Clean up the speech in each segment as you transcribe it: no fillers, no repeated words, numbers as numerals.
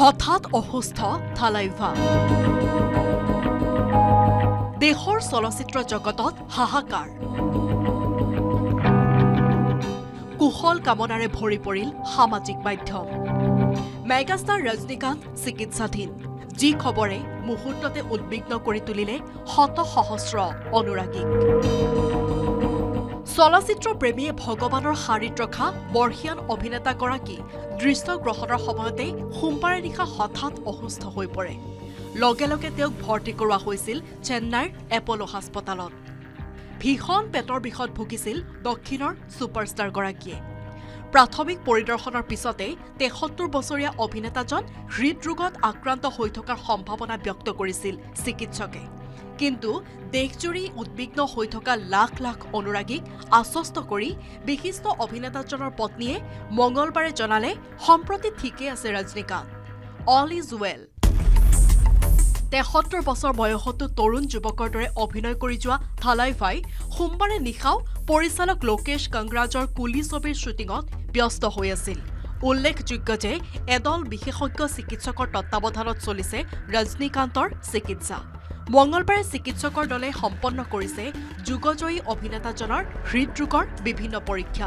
হঠাৎ অসুস্থ থালাইভা দেশৰ চলচ্চিত্ৰ জগতত হাহাকাৰ কুশল কামনাৰে ভৰি পৰিল সামাজিক মাধ্যম মেগাষ্টাৰ ৰজনীকান্ত চিকিৎসাধীন যি খবৰে মুহূৰ্ততে উদ্বিগ্ন কৰি তুলিলে শত সহস্ৰ অনুৰাগীক চলচ্চিত্ৰ প্ৰেমীয়ে ভগৱানৰ শাৰীত ৰখা বৰ্ষীয়ান অভিনেতাগৰাকী দৃশ্যগ্ৰহণৰ সময়তে সোমবাৰে নিশা হঠাৎ অসুস্থ হৈ পৰে লগে লগে তেওঁক ভৰ্তি কৰোৱা হৈছিল চেন্নাইৰ এপলো হাস্পতালত ভীষণ পেটৰ বিষত ভুগিছিল দক্ষিণৰ ছুপাৰষ্টাৰগৰাকীয়ে প্ৰাথমিক পৰিদৰ্শনৰ পিছতে ৭৩ বছৰীয়া অভিনেতাজন হৃদৰোগত আক্ৰান্ত হৈ থকাৰ সম্ভাৱনা ব্যক্ত কৰিছিল চিকিৎসকে কিন্তু দেশজুৰি উদ্বিগ্ন হৈ থকা লাখ লাখ অনুৰাগীক আশ্বস্ত কৰি বিশিষ্ট অভিনেতাজনৰ পত্নীয়ে মঙলবাৰে জনালে সম্প্ৰতি ঠিকে আছে ৰজনীকান্ত অল ইজ ৱেল ৭৩ বছৰ বয়সতো তৰুণ যুৱকৰ দৰে অভিনয় কৰি যোৱা থালাইভাই সোমবাৰে নিশাও পৰিচালক লোকেশ কংগৰাজৰ কুলি ছবিৰ শ্বুটিঙত ব্যস্ত হৈ আছিল উল্লেখযোগ্য যে এদল বিশেষজ্ঞ চিকিৎসকৰ তত্বাৱধানত চলিছে ৰজনীকান্তৰ চিকিৎসা মঙলবাৰে চিকিৎসকৰ দলে সম্পন্ন কৰিছে যুগজয়ী অভিনেতাজনৰ হৃদৰোগৰ বিভিন্ন পৰীক্ষা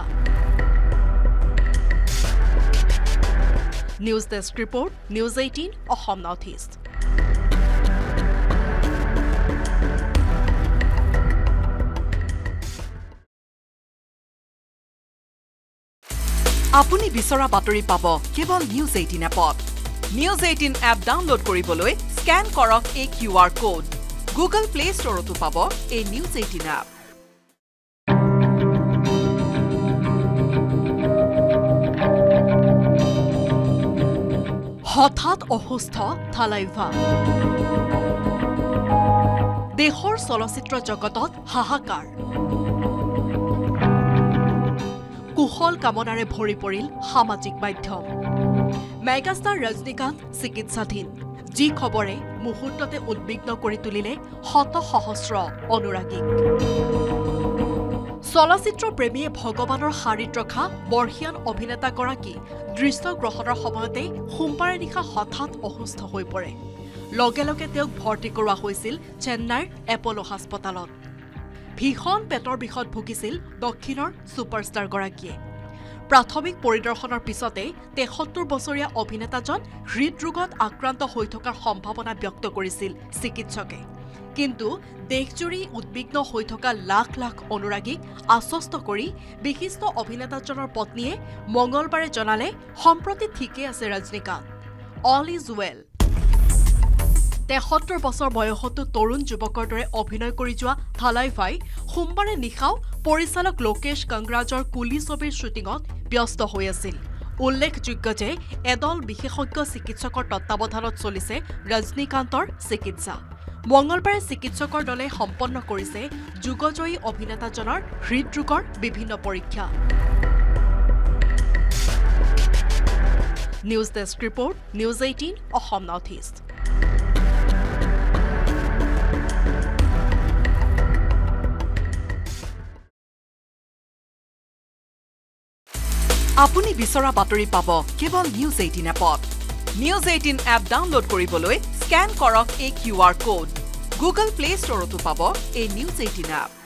news desk report news 18 Assam north east আপুনি বিচৰা বাতৰি পাব কেৱল নিউজ 18 এপত নিউজ 18 এপ ডাউনলোড কৰিবলৈ স্ক্যান কৰক এই QR কোড গুগল প্লে ষ্টৰতো পাব এই নিউজ 18 এপ হঠাৎ অসুস্থ থালাইভা দেশৰ চলচ্চিত্ৰ জগতত হাহাকাৰ কুশল কামনাৰে ভৰি পৰিল সামাজিক মাধ্যম মেগাষ্টাৰ ৰজনীকান্ত চিকিৎসাধীন যি খবৰে মুহূৰ্ততে উদ্বিগ্ন কৰি তুলিলে শত সহস্ৰ অনুৰাগীক চলচ্চিত্ৰ প্ৰেমীয়ে ভগৱানৰ শাৰীত ৰখা বৰ্ষীয়ান অভিনেতাগৰাকী দৃশ্যগ্ৰহণৰ সময়তে সোমবাৰে নিশা হঠাৎ অসুস্থ হৈ পৰে লগে লগে তেওঁক ভৰ্তি কৰোৱা হৈছিল চেন্নাইৰ এপলো হাস্পতালত ভীষণ পেটৰ বিষত ভুগিছিল দক্ষিণৰ ছুপাৰষ্টাৰগৰাকীয়ে প্ৰাথমিক পৰিদৰ্শনৰ পিছতে ৭৩ বছৰীয়া অভিনেতাজন হৃদৰোগত আক্ৰান্ত হৈ থকাৰ সম্ভাৱনা ব্যক্ত কৰিছিল চিকিৎসকে কিন্তু দেশজুৰি উদ্বিগ্ন হৈ থকা লাখ লাখ অনুৰাগীক আশ্বস্ত কৰি বিশিষ্ট অভিনেতাজনৰ পত্নীয়ে মঙলবাৰে জনালে সম্প্ৰতি ঠিকে আছে ৰজনীকান্ত অল ইজ ৱেল ৭৩ বছৰ বয়সতো তৰুণ যুৱকৰ দৰে অভিনয় কৰি যোৱা থালাইভাই সোমবাৰে নিশাও পৰিচালক লোকেশ কংগৰাজৰ কুলি ছবিৰ শ্বুটিঙত ব্যস্ত হৈ আছিল উল্লেখযোগ্য যে এদল বিশেষজ্ঞ চিকিৎসকৰ তত্বাৱধানত চলিছে ৰজনীকান্তৰ চিকিৎসা মঙলবাৰে চিকিৎসকৰ দলে সম্পন্ন কৰিছে যুগজয়ী অভিনেতাজনৰ হৃদৰোগৰ বিভিন্ন পৰীক্ষা news desk report news 18 Assam north east আপুনি বিচৰা বাতৰি পাব কেৱল নিউজ 18 এপত নিউজ 18 এপ ডাউনলোড কৰিবলৈ স্ক্যান কৰক এই QR কোড গুগল প্লে ষ্টৰতো পাব এই নিউজ 18 এপ